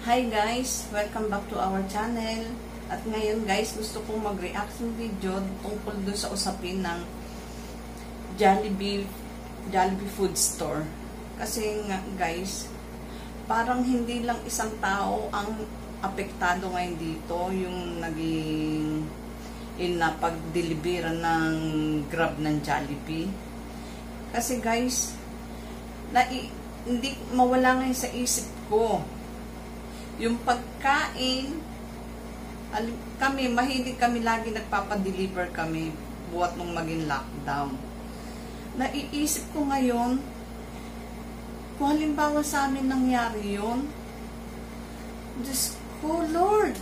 Hi guys! Welcome back to our channel. At ngayon guys, gusto kong mag-reaction video tungkol dun sa usapin ng Jollibee Food Store. Kasi nga guys, parang hindi lang isang tao ang apektado ngayon dito, yung naging pag-deliver ng Grab ng Jollibee. Kasi guys, hindi mawala ngayon sa isip ko yung pagkain. Kami, mahilig kami, lagi nagpapadeliver kami buhat nung maging lockdown. Naiisip ko ngayon, kung halimbawa sa amin nangyari yun, Diyos ko, Lord,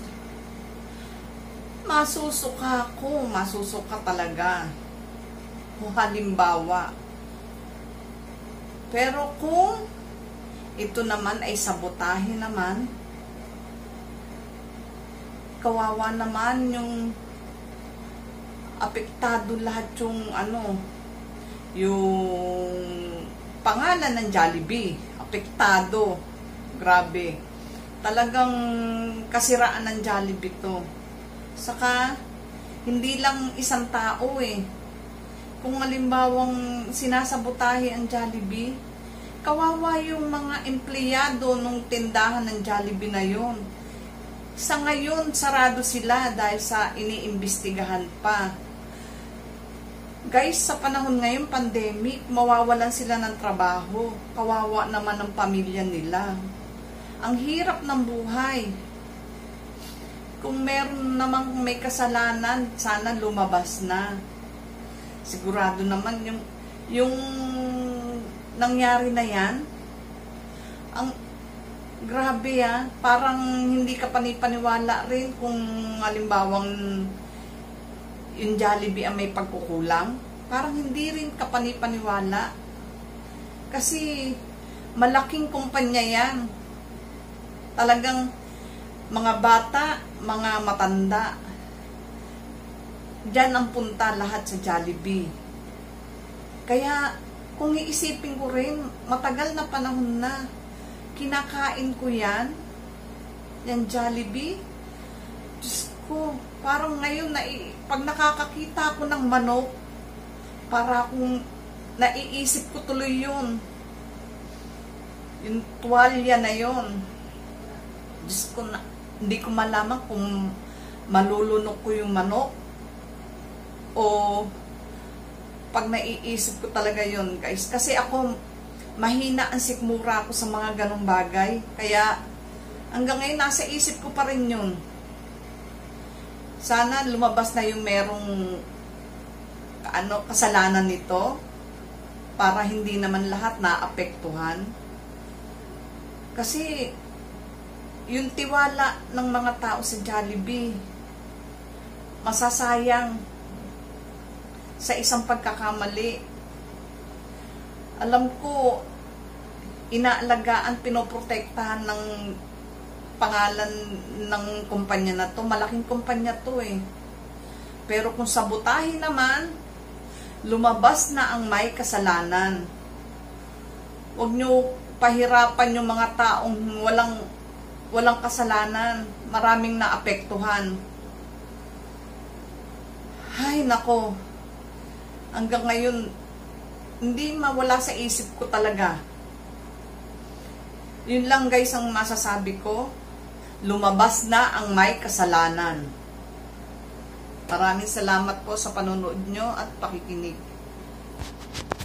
masusuka talaga. Kung halimbawa. Pero kung ito naman ay sabotahe naman, kawawa naman yung apektado lahat yung yung pangalan ng Jollibee. Apektado. Grabe. Talagang kasiraan ng Jollibee to. Saka, hindi lang isang tao eh. Kung halimbawang sinasabotahe ang Jollibee, kawawa yung mga empleyado nung tindahan ng Jollibee na yun. Sa ngayon, sarado sila dahil sa iniimbestigahan pa. Guys, sa panahon ngayon, pandemic, mawawalan sila ng trabaho. Kawawa naman ang pamilya nila. Ang hirap ng buhay. Kung meron namang may kasalanan, sana lumabas na. Sigurado naman yung nangyari na yan, grabe parang hindi ka panipaniwala rin kung halimbawang yung Jollibee ang may pagkukulang. Parang hindi rin ka panipaniwala. Kasi malaking kumpanya yan. Talagang mga bata, mga matanda, diyan ang punta lahat sa Jollibee. Kaya kung iisipin ko rin, matagal na panahon na kinakain ko yan Jollibee. Diyos ko, parang ngayon, pag nakakakita ako ng manok, para akong naiisip ko tuloy yun. Yung tuwalya na yun. Diyos ko, hindi ko malaman kung malulunok ko yung manok o pag naiisip ko talaga yun, guys. Kasi ako, mahina ang sikmura ko sa mga ganong bagay. Kaya, hanggang ngayon, nasa isip ko pa rin yun. Sana lumabas na yung merong kasalanan nito para hindi naman lahat naapektuhan. Kasi, yung tiwala ng mga tao sa Jollibee, masasayang sa isang pagkakamali. Alam ko, inaalagaan, pinoprotektahan ng pangalan ng kumpanya na to. Malaking kumpanya to eh. Pero kung sabotahe naman, lumabas na ang may kasalanan. Huwag nyo pahirapan yung mga taong walang kasalanan. Maraming naapektuhan. Ay, nako. Hanggang ngayon, hindi mawala sa isip ko talaga. Yun lang guys ang masasabi ko. Lumabas na ang may kasalanan. Maraming salamat po sa panonood nyo at pakikinig.